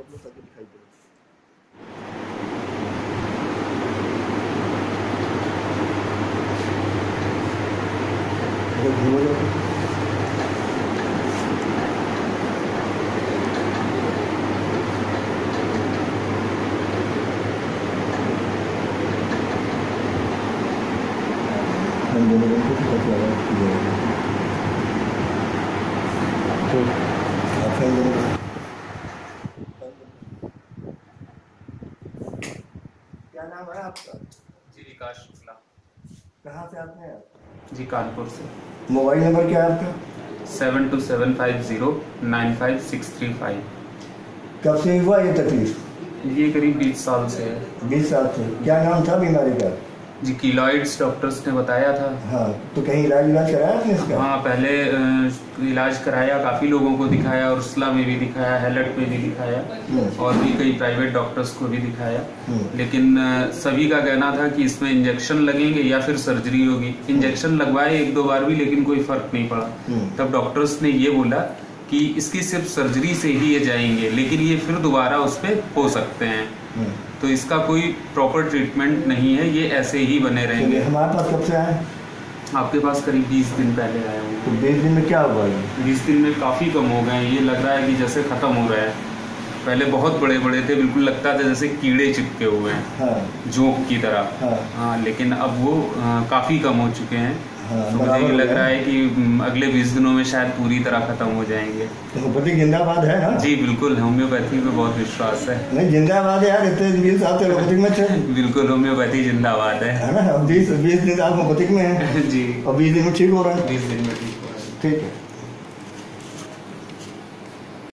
लो ताकि दिखाई पड़े। घूमो जाओ। क्या नाम है आपका? जी विकास शुक्ला। कहाँ से आते हैं आप? जी कानपुर से। मोबाइल नंबर क्या है आपका? 7275095635। कब से हुआ ये तकलीफ? ये करीब 20 साल से है। 20 साल से। क्या नाम था बीमारी का? जी कीलॉइड्स डॉक्टर्स ने बताया था। हाँ, तो कहीं इलाज कराया आपने इसका? हाँ पहले इलाज कराया, काफ़ी लोगों को दिखाया, उर्सला में भी दिखाया, हेलट में भी दिखाया और भी कई प्राइवेट डॉक्टर्स को भी दिखाया। लेकिन सभी का कहना था कि इसमें इंजेक्शन लगेंगे या फिर सर्जरी होगी। इंजेक्शन लगवाए 1-2 बार भी, लेकिन कोई फर्क नहीं पड़ा। तब डॉक्टर्स ने ये बोला कि इसकी सिर्फ सर्जरी से ही ये जाएंगे, लेकिन ये फिर दोबारा उस पर हो सकते हैं। तो इसका कोई प्रॉपर ट्रीटमेंट नहीं है, ये ऐसे ही बने रहेंगे। हमारे पास कब से आए? आपके पास करीब 20 दिन पहले आया हूँ। तो 20 दिन में क्या हुआ? 20 दिन में काफ़ी कम हो गए। ये लग रहा है कि जैसे ख़त्म हो रहा है। पहले बहुत बड़े बड़े थे, बिल्कुल लगता था जैसे कीड़े चिपके हुए हैं। हाँ। जोंक की तरह। हाँ। हाँ, लेकिन अब वो काफ़ी कम हो चुके हैं। हाँ, तो मुझे ये लग रहा है कि अगले 20 दिनों में शायद पूरी तरह खत्म हो जाएंगे। तो होम्योपैथी जिंदाबाद है ना? जी बिल्कुल, होम्योपैथी पे बहुत विश्वास है। नहीं जिंदाबाद है यार, इतने 20 साल से होम्योपैथिक में थे। बिल्कुल होम्योपैथी जिंदाबाद है ना? 20 दिन आप होम्योपैथिक में हैं। जी। और 20 दिन में ठीक हो रहा है। 20 दिन में ठीक हो रहा है। ठीक है।